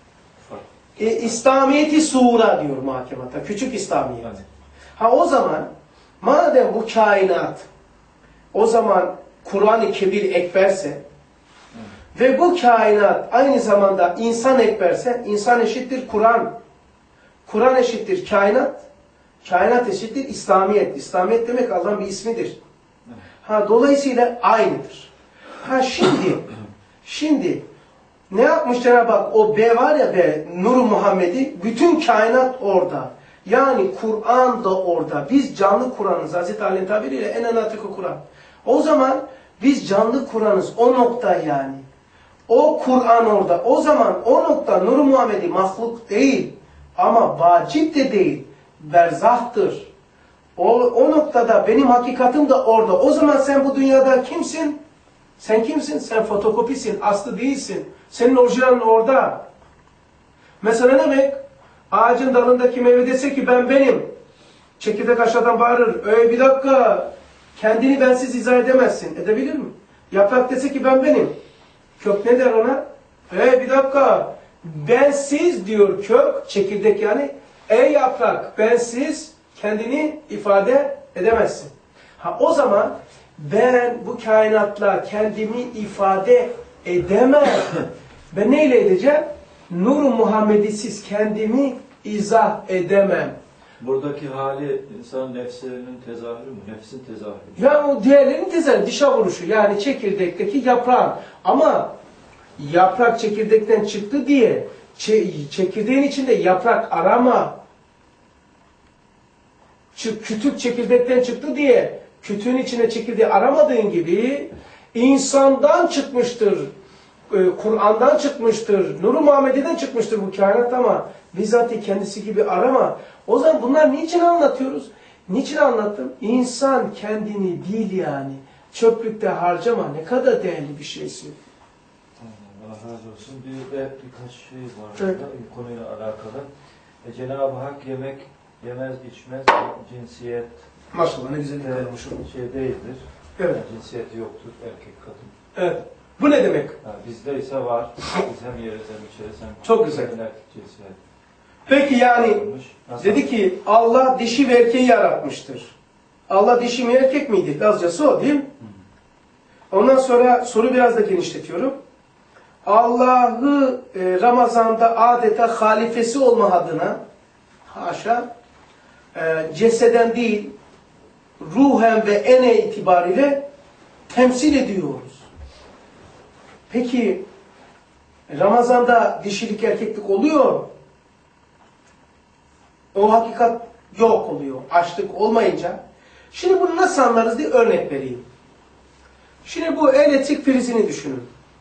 E, İslamiyeti sura diyor muhakemata. Küçük İslamiyet. Evet. Ha o zaman madem bu kainat o zaman Kur'an-ı Kebir ekberse evet. Ve bu kainat aynı zamanda insan ekberse insan eşittir Kur'an. Kur'an eşittir kainat. Kainat eşittir İslamiyet. İslamiyet demek Allah'ın bir ismidir. Evet. Ha dolayısıyla aynıdır. Ha şimdi şimdi ne yapmış Cenab-ı Hak? O B var ya B, Nur-u Muhammed'i, bütün kainat orada. Yani Kur'an da orada. Biz canlı Kur'an'ız. Hazreti Ali'nin tabiriyle en anatıkı Kur'an. O zaman biz canlı Kur'an'ız. O nokta yani. O Kur'an orada. O zaman o nokta Nur-u Muhammed'i mahluk değil. Ama vacip de değil. Berzahtır. O, o noktada benim hakikatim de orada. O zaman sen bu dünyada kimsin? Sen kimsin? Sen fotokopisin. Aslı değilsin. Senin orijinalin orada. Mesela ne demek? Ağacın dalındaki meyve dese ki ben benim. Çekirdek aşağıdan bağırır. Öyle bir dakika. Kendini bensiz izah edemezsin. Edebilir mi? Yaprak dese ki ben benim. Kök ne der ona? Öyle bir dakika. Bensiz diyor kök. Çekirdek yani. Ey yaprak bensiz kendini ifade edemezsin. Ha o zaman ben bu kainatla kendimi ifade edemem. Ben neyle edeceğim? Nur-u Muhammed'isiz kendimi izah edemem. Buradaki hali insan nefsinin tezahürü mü? Nefsin tezahürü mü? Ya o diğerlerinin tezahürü, dışa vuruşu. Yani çekirdekteki yaprağın. Ama yaprak çekirdekten çıktı diye çekirdeğin içinde yaprak arama. Kütük çekirdekten çıktı diye kütüğün içine çekirdeği aramadığın gibi insandan çıkmıştır. Kur'an'dan çıkmıştır, Nur-u Muhammed'den çıkmıştır bu kainat ama bizzat kendisi gibi arama. O zaman bunlar niçin anlatıyoruz? Niçin anlattım? İnsan kendini değil yani. Çöplükte harcama. Ne kadar değerli bir şeysin. Allah razı olsun. Bir de birkaç şey var evet. burada, konuyla alakalı. E, Cenab-ı Hak yemek yemez, içmez, cinsiyet maşallah ne güzel kalmış e, şey değildir. Evet. Yani cinsiyeti yoktur, erkek kadın. Evet. Bu ne demek? Ha, bizde ise var. Biz hem yeriz hem içeriz hem çok güzel. erkek cinsiyet. Peki yani Nasıl? dedi ki Allah dişi ve erkeği yaratmıştır. Allah dişi mi erkek miydi? Lazcası o değil mi? Hı. Ondan sonra soru biraz da genişletiyorum. Allah'ı e, Ramazan'da adeta halifesi olma adına haşa e, ceseden değil ruhen ve ene itibariyle temsil ediyoruz. Peki Ramazan'da dişilik erkeklik oluyor. O hakikat yok oluyor. Açlık olmayınca. Şimdi bunu nasıl anlarız diye örnek vereyim. Şimdi bu elektrik prizini düşünün.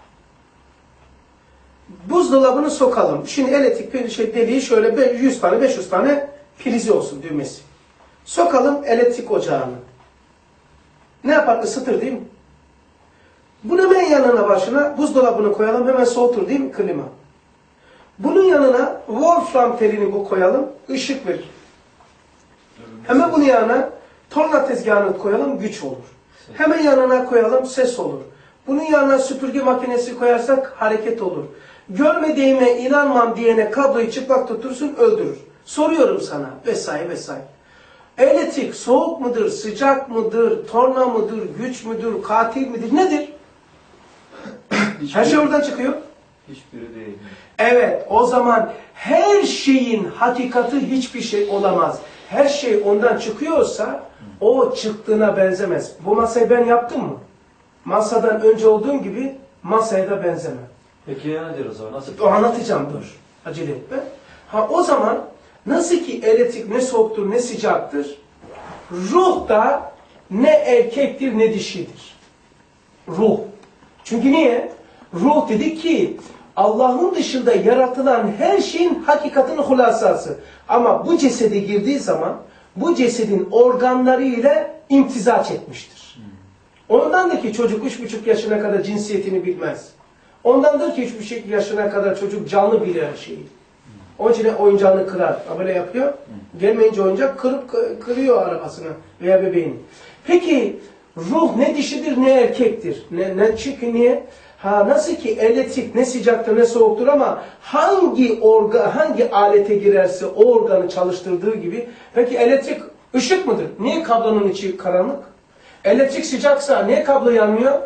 Buzdolabını sokalım. Şimdi elektrik şey deliği şöyle yüz tane beş yüz tane prizi olsun düğmesi. Sokalım elektrik ocağını. Ne yapar? Isıtır değil mi? Bunun hemen yanına başına buzdolabını koyalım. Hemen soğutur değil mi? Klima. Bunun yanına Wolfram telini bu koyalım. Işık verir. Hemen bunun yanına torna tezgahını koyalım. Güç olur. Hemen yanına koyalım. Ses olur. Bunun yanına süpürge makinesi koyarsak hareket olur. Görmediğime inanmam diyene kabloyu çıplak tutursun öldürür. Soruyorum sana vesaire vesaire. Elektrik soğuk mudur, sıcak mıdır, torna mıdır, güç müdür, katil midir, nedir? Her şey oradan çıkıyor. Hiçbiri değil. Evet, o zaman her şeyin hakikati hiçbir şey olamaz. Her şey ondan çıkıyorsa o çıktığına benzemez. Bu masayı ben yaptım mı? Masadan önce olduğum gibi masaya da benzemem. Peki ya nedir o zaman? Nasıl? O anlatacağım dur. Acele etme. Ha o zaman nasıl ki elektrik ne soğuktur ne sıcaktır, ruh da ne erkektir ne dişidir. Ruh. Çünkü niye? Ruh dedi ki Allah'ın dışında yaratılan her şeyin hakikatinin hulasası. Ama bu cesede girdiği zaman bu cesedin organları ile imtizaç etmiştir. Ondandır ki çocuk üç buçuk yaşına kadar cinsiyetini bilmez. Ondandır ki üç buçuk yaşına kadar çocuk canlı bilir her şeyi. Onun için oyuncağını kırar. Böyle yapıyor. Gelmeyince oyuncak kırıp kırıyor arabasını veya bebeğini. Peki ruh ne dişidir ne erkektir? Ne, ne çünkü niye? Ha nasıl ki elektrik ne sıcaktır ne soğuktur ama hangi orga hangi alete girerse o organı çalıştırdığı gibi. Peki elektrik ışık mıdır? Niye kablonun içi karanlık? Elektrik sıcaksa niye kablo yanmıyor?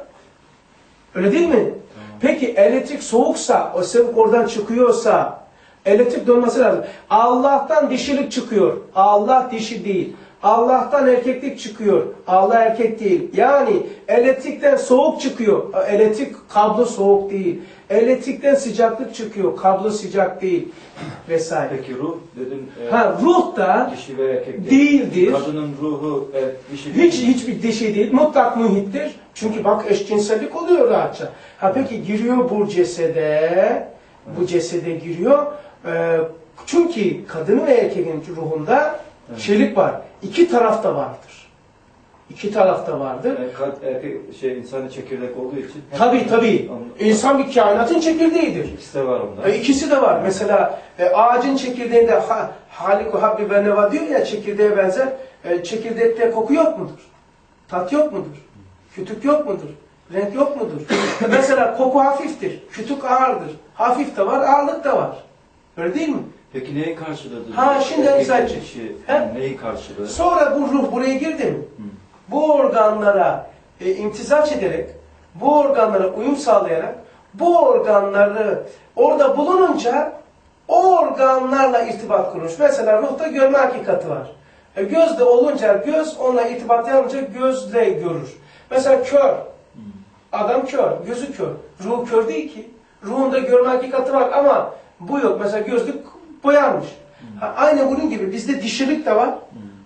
Öyle değil mi? Peki elektrik soğuksa, o soğuk oradan çıkıyorsa elektrik dönmesi lazım. Allah'tan dişilik çıkıyor. Allah dişi değil. Allah'tan erkeklik çıkıyor. Allah erkek değil. Yani elektrikten soğuk çıkıyor. Elektrik kablo soğuk değil. Elektrikten sıcaklık çıkıyor. Kablo sıcak değil. Vesaire. Peki ruh dedin. E, ha ruh da dişi ve erkek değildir. Kadının ruhu e, dişi Hiç değil. hiçbir dişi değil. Mutlak muhittir. Çünkü bak eşcinsellik oluyor rahatça. Ha peki giriyor bu cesede, bu cesede giriyor. Ee, çünkü kadının ve erkeğin ruhunda Evet. şeylik var. İki taraf da vardır. İki taraf da vardır. Yani kalp erkek şey insanı çekirdek olduğu için. Tabii tabii. Anladım. İnsan bir kainatın çekirdeğidir. İkisi de var onda. E, ikisi de var. Mesela e, ağacın çekirdeğinde ha, Halik-u Habbi ve Neva diyor ya çekirdeğe benzer. E, çekirdekte koku yok mudur? Tat yok mudur? Kütük yok mudur? Renk yok mudur? E, mesela koku hafiftir. Kütük ağırdır. Hafif de var, ağırlık da var. Öyle değil mi? Peki neyi karşıladı? Ha, şimdi Erkek Ensarcı. dişi He? neyi karşıladı? Sonra bu ruh buraya girdi mi? Bu organlara e, imtizaç ederek, bu organlara uyum sağlayarak, bu organları orada bulununca o organlarla irtibat kurmuş. Mesela ruhta görme hakikati var. E, gözde olunca göz onunla irtibat yapınca gözle görür. Mesela kör. Adam kör, gözü kör. Ruh kör değil ki. Ruhunda görme hakikati var ama bu yok. Mesela gözlük boyanmış. Ha, aynı bunun gibi bizde dişilik de var.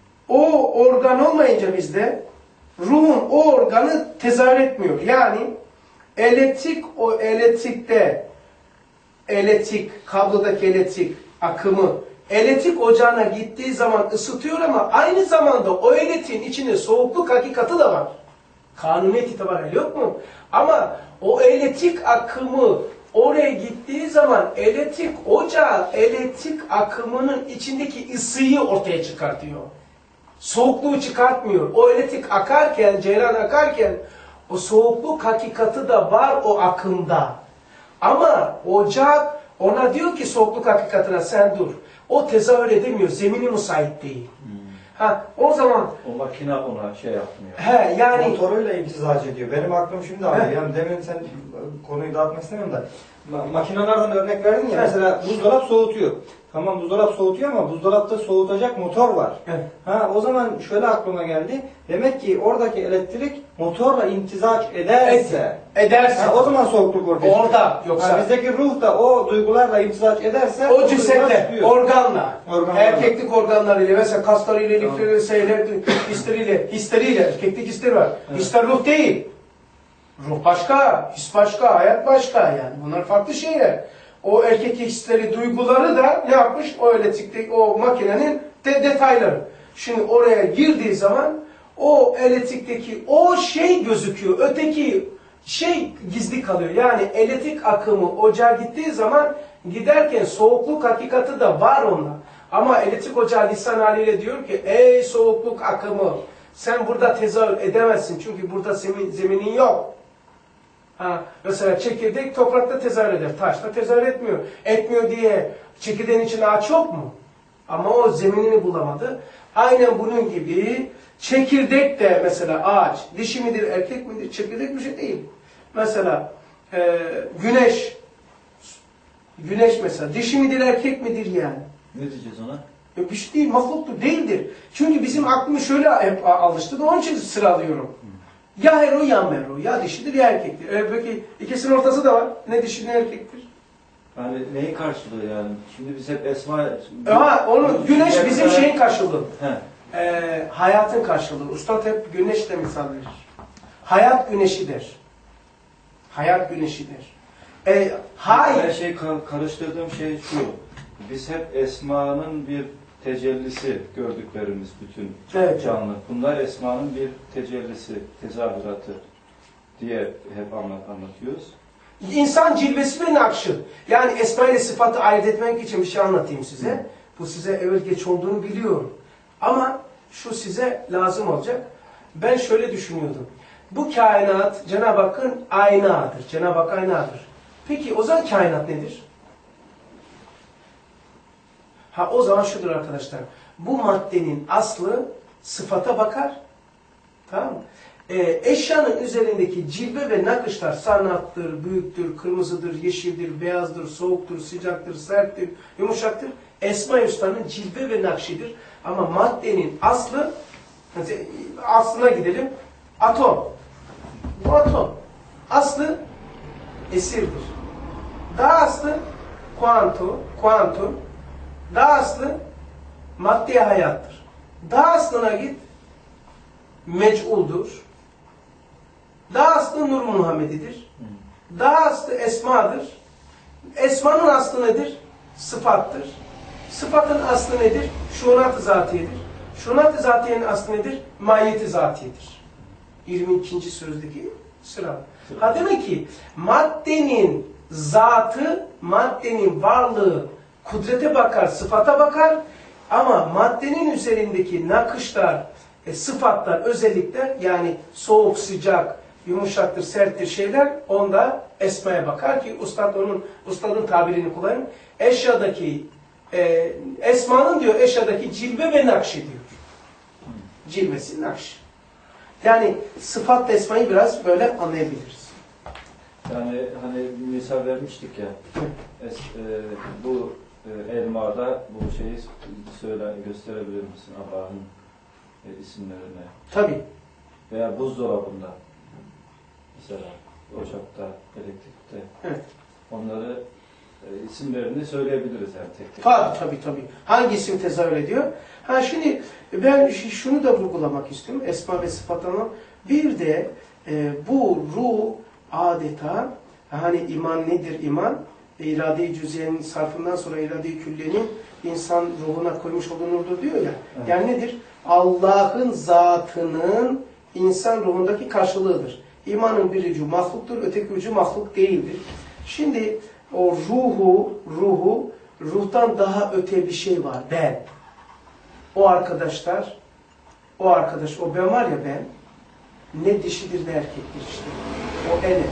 O organ olmayınca bizde ruhun o organı tezahür etmiyor. Yani elektrik o elektrikte elektrik, kablodaki elektrik akımı elektrik ocağına gittiği zaman ısıtıyor ama aynı zamanda o elektriğin içinde soğukluk hakikati de var. Kanuniyet itibariyle yok mu? Ama o elektrik akımı oraya gittiği zaman elektrik ocağı elektrik akımının içindeki ısıyı ortaya çıkartıyor. Soğukluğu çıkartmıyor. O elektrik akarken, ceyran akarken o soğukluk hakikati de var o akımda. Ama ocak ona diyor ki soğukluk hakikatine sen dur. O tezahür edemiyor. Zemini müsait değil. Hmm. Ha, o zaman O makine ona şey yapmıyor. he yani Motoruyla imtizac ediyor. Benim aklım şimdi abi. He. Yani demin sen konuyu dağıtmak istemiyorum da. Ma- Makinelerden örnek verdin ya. He. Mesela buzdolap soğutuyor. Tamam buzdolap soğutuyor ama buzdolapta soğutacak motor var. Evet. Ha o zaman şöyle aklıma geldi. Demek ki oradaki elektrik motorla imtizac ederse. edersin. Ha, o zaman soğukluk ortaya çıkıyor. Orada yoksa Ha, bizdeki ruh da o duygularla imtizac ederse o duygular cesette, çıkıyor. organla, Organlarla. erkeklik organlarıyla, mesela kaslarıyla, Tamam. lifleriyle, şeyler, hisleriyle, hisleriyle, erkeklik hisleri var. Evet. Hisler ruh değil. Ruh başka, his başka, hayat başka yani. Bunlar farklı şeyler. O erkek hisleri, duyguları da ne yapmış? O elektrikte, o makinenin de detayları. Şimdi oraya girdiği zaman o elektrikteki o şey gözüküyor. Öteki şey gizli kalıyor. Yani elektrik akımı ocağa gittiği zaman giderken soğukluk hakikati de var onda. Ama elektrik ocağı lisan haliyle diyor ki ey soğukluk akımı sen burada tezahür edemezsin. Çünkü burada zemin, zeminin yok. Ha, mesela çekirdek toprakta tezahür eder. Taşta tezahür etmiyor. Etmiyor diye çekirdeğin içinde ağaç yok mu? Ama o zeminini bulamadı. Aynen bunun gibi çekirdek de mesela ağaç. Dişi midir, erkek midir? Çekirdek bir şey değil. Mesela e, güneş. Güneş mesela. Dişi midir, erkek midir yani? Ne diyeceğiz ona? E, bir şey değil, mahluktur, değildir. Çünkü bizim aklımız şöyle hep alıştı da onun için sıralıyorum. Ya hero ya mero, ya dişidir ya erkektir. E, peki ikisinin ortası da var. Ne dişi ne erkektir? Yani neyi karşılıyor yani? Şimdi biz hep Esma... Ama onun güneş bizim şeyin karşılığı. He. E, hayatın karşılığı. Üstad hep güneşle misal verir. Hayat güneşidir. Hayat güneşidir. E, Her hay. şey ka- karıştırdığım şey şu. Biz hep Esma'nın bir tecellisi gördüklerimiz bütün Evet. canlı. Bunlar esmanın bir tecellisi, tezahüratı diye hep anlat, anlatıyoruz. İnsan cilvesi ve nakşı. Yani esma ile sıfatı ayırt etmek için bir şey anlatayım size. Hı. Bu size evvel geç olduğunu biliyorum. Ama şu size lazım olacak. Ben şöyle düşünüyordum. Bu kainat Cenab-ı Hakk'ın aynadır. Cenab-ı Hak aynadır. Peki o zaman kainat nedir? Ha o zaman şudur arkadaşlar. Bu maddenin aslı sıfata bakar. Tamam mı? Ee, eşyanın üzerindeki cilve ve nakışlar sanattır, büyüktür, kırmızıdır, yeşildir, beyazdır, soğuktur, sıcaktır, serttir, yumuşaktır. Esma-i Hüsna'nın cilve ve nakşidir. Ama maddenin aslı, aslına gidelim, atom. Bu atom. Aslı esirdir. Daha aslı kuantum, kuantum. Daha aslı madde hayattır. Daha aslına git, mec'uldur. Daha aslı Nur Muhammedidir. Daha aslı esmadır. Esmanın aslı nedir? Sıfattır. Sıfatın aslı nedir? Şunat-ı zatiyedir. Şunat-ı zatiyenin aslı nedir? Mahiyet-i zatiyedir. yirmi ikinci sözdeki sıra. Ha demek ki maddenin zatı, maddenin varlığı kudrete bakar, sıfata bakar ama maddenin üzerindeki nakışlar, e, sıfatlar, özellikler yani soğuk, sıcak, yumuşaktır, serttir şeyler onda esmaya bakar ki ustad onun ustadın tabirini kullanın. Eşyadaki e, esmanın diyor eşyadaki cilve ve nakşi diyor. Cilvesi nakş. Yani sıfat esmayı biraz böyle anlayabiliriz. Yani hani misal vermiştik ya, es, e, bu e, elmada bu şeyi söyle gösterebilir misin Allah'ın e, isimlerini? Tabii. Veya buzdolabında mesela ocakta, elektrikte. Evet. Onları e, isimlerini söyleyebiliriz yani tek tek. Tabii tabii tabii. Hangi isim tezahür ediyor? Ha şimdi ben şunu da vurgulamak istiyorum. Esma ve sıfat ama bir de e, bu ruh adeta hani iman nedir iman? İrade-i cüziyenin sarfından sonra irade-i külliyenin insan ruhuna koymuş olduğu nurdur diyor ya. Evet. Yani nedir? Allah'ın zatının insan ruhundaki karşılığıdır. İmanın bir ucu mahluktur, öteki ucu mahluk değildir. Şimdi o ruhu, ruhu, ruhtan daha öte bir şey var. Ben. O arkadaşlar, o arkadaş, o ben var ya ben, ne dişidir ne erkektir işte. O ene.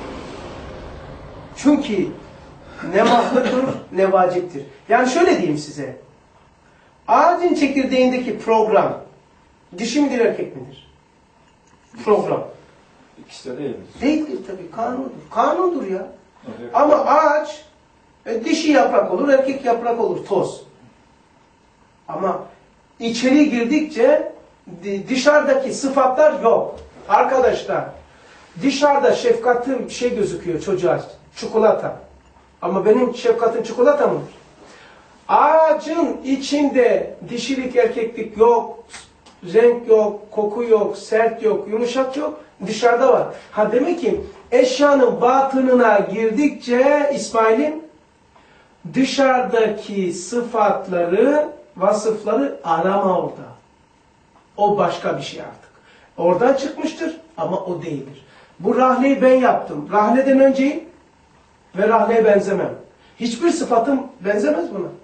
Çünkü ne mahluktur ne vaciptir. Yani şöyle diyeyim size. Ağacın çekirdeğindeki program, dişi midir erkek midir? Program. İkisi de değil. Değildir tabii, kanundur. Kanundur ya. Evet. Ama ağaç e, dişi yaprak olur, erkek yaprak olur, toz. Ama içeri girdikçe dışarıdaki sıfatlar yok. Arkadaşlar, dışarıda şefkatim şey gözüküyor çocuğa, çikolata. Ama benim şefkatim çikolata mıdır? Ağacın içinde dişilik, erkeklik yok, renk yok, koku yok, sert yok, yumuşak yok, dışarıda var. Ha demek ki eşyanın batınına girdikçe İsmail'im dışarıdaki sıfatları, vasıfları arama orada. O başka bir şey artık. Oradan çıkmıştır ama o değildir. Bu rahleyi ben yaptım. Rahleden önceyim ve rahleye benzemem. Hiçbir sıfatım benzemez buna.